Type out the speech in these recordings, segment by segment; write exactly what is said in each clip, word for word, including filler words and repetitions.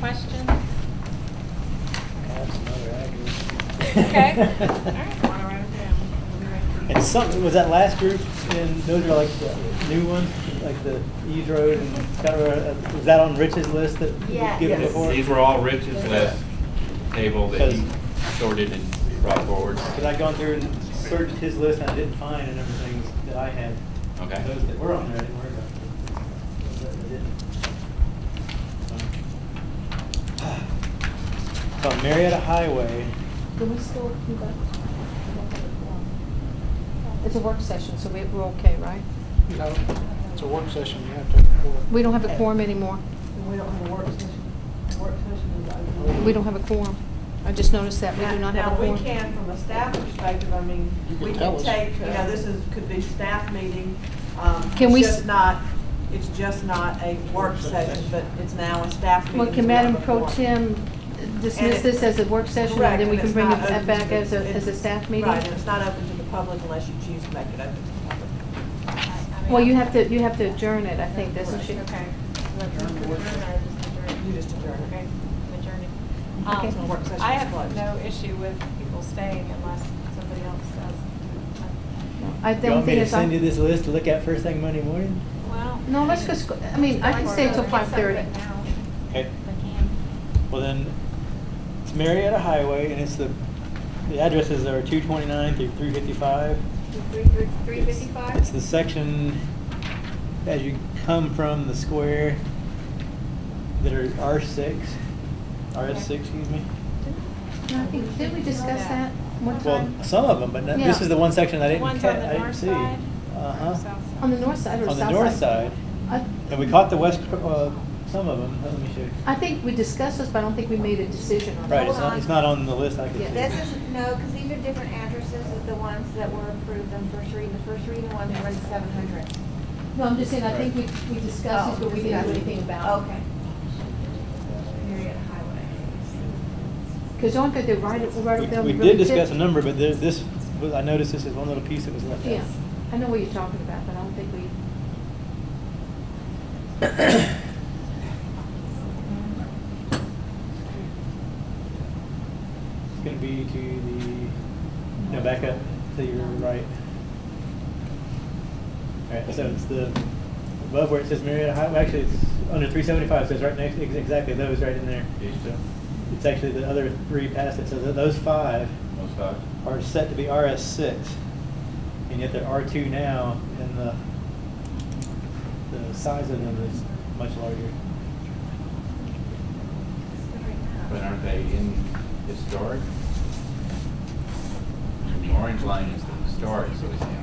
questions? That's another address. Okay. All right, I want to write it down. We'll be right for you. And some, was that last group, and those are like the new ones, like the Eves Road and Scott Road, uh, was that on Rich's list that Yeah. was given Yes. before? These were all Rich's list table that he sorted and brought forward. Because I'd gone through and searched his list and I didn't find and everything that I had. Okay. Those that were on there, I didn't worry about. Those that I didn't. So, so Marietta Highway. Can we still do that? It's a work session, so we, we're okay, right? No, it's a work session, you have to have a quorum. We don't have a quorum anymore. We don't have a work session. The work session is open. We don't have a quorum. I just noticed that we do not have a Now, quorum. we can, from a staff perspective, I mean, You can we tell can us. take, you know, this is, could be staff meeting. Um, Can it's we just s- not, it's just not a work session, but it's now a staff meeting. Well, can Madam Pro Tem And dismiss it- this as a work session, and Correct, then we and can it's bring not it open back to as a, the- as a staff meeting? Right, and it's not open to the public unless you choose to make it open to the public. I mean, Well, you have to, you have to adjourn it, I think, doesn't she? Okay. Let's adjourn or just adjourn? You just adjourn. Okay, I'm adjourning. Okay. Um, So work session I is have closed. no issue with people staying unless somebody else does. I You don't want me think to it's. send you this list to look at first thing Monday morning? Well. No, let's just, go- I mean, I can stay until five thirty. Okay. Well then, it's Marietta Highway, and it's the, the addresses are two twenty-nine through three fifty-five. Three fifty-five? It's the section as you come from the square that are R six, R S six, excuse me. No, I think, didn't we discuss that one Well, time? some of them, but no- this Yeah. is the one section I The didn't ones ca- on the I didn't north see. side? Uh-huh. South side? On the north side or south On side? the north side. I, And we caught the west, uh, some of them. Let me show you. I think we discussed this, but I don't think we made a decision on it. Right, it's Hold not, on. it's not on the list I could Yeah, see. This is, no, because these are different addresses of the ones that were approved on first reading. The first reading ones were in seven hundred. No, I'm just saying, I think we, we discussed this, but we didn't do anything about it. Okay. Marietta Highway. Because don't they write it, write We, it down we really did discuss thick? a number, but there, this, was- I noticed this is one little piece that was left out. Yeah, I know what you're talking about, but I don't think we, It's gonna be to the, no, back up to your right. Alright, so it's the, above where it says Marietta Highway, actually it's under three seventy-five, so it's right next, ex- exactly those right in there. So it's actually the other three past it, so th- those five Those five. are set to be R S six, and yet they're R two now, and the, the size of them is much larger. But aren't they in historic? The orange line is the historic, so it's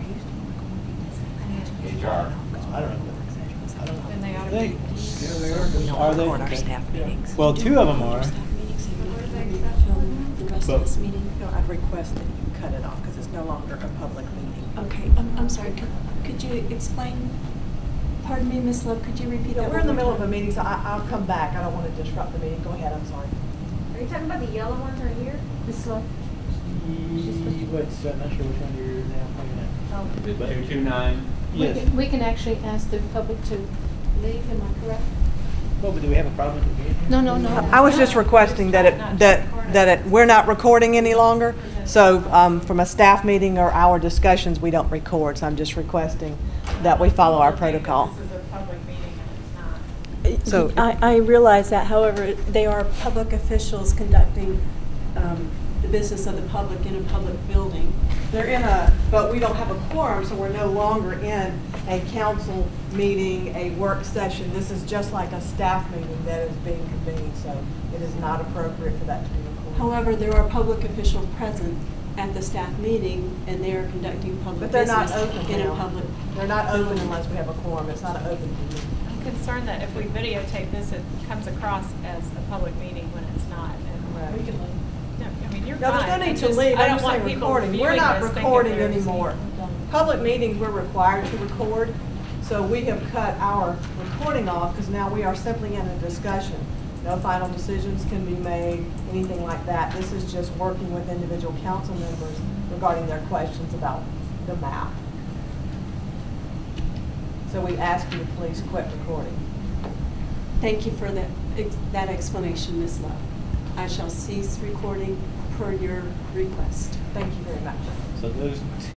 H R. I don't know. I don't Then they ought to They, be. We don't Are they? record our Okay. staff meetings. well, two of them are. Staff meetings, so you film the rest But- of this meeting. No, I'd request that you cut it off because it's no longer a public meeting. Okay, I'm, I'm sorry, could, could you explain, pardon me, Miss Love, could you repeat No, that? we're in the one middle more of a time? meeting, so I, I'll come back. I don't want to disrupt the meeting. Go ahead, I'm sorry. Are you talking about the yellow ones right here? Miss Love, Ye- What's, I'm not sure which one you're now pointing at. Is it two two nine? we Yes. can, we can actually ask the public to leave, am I correct? Well, but do we have a problem with the meeting? No, no, no. I was just requesting that it, that, that it, we're not recording any longer. So um, from a staff meeting or our discussions, we don't record. So I'm just requesting that we follow our protocol. This is a public meeting and it's not. So- I, I realize that, however, they are public officials conducting um, the business of the public in a public building. They're in a, but we don't have a quorum, so we're no longer in a council meeting, a work session. This is just like a staff meeting that is being convened, so it is not appropriate for that to be recorded. However, there are public officials present at the staff meeting, and they are conducting public But they're not business open in a now. public. They're not open unless we have a quorum. It's not an open meeting. I'm concerned that if we videotape this, it comes across as a public meeting when it's not. And Right. we can leave. No, I mean, you're No, fine. there's no need It's to just- leave. I I'm don't just want saying people recording. We're viewing not this thinking recording they're anymore. seeing- Public meetings, we're required to record, so we have cut our recording off because now we are simply in a discussion. No final decisions can be made, anything like that. This is just working with individual council members regarding their questions about the map. So we ask you to please quit recording. Thank you for that, ex- that explanation, Miz Love. I shall cease recording per your request. Thank you very much. So those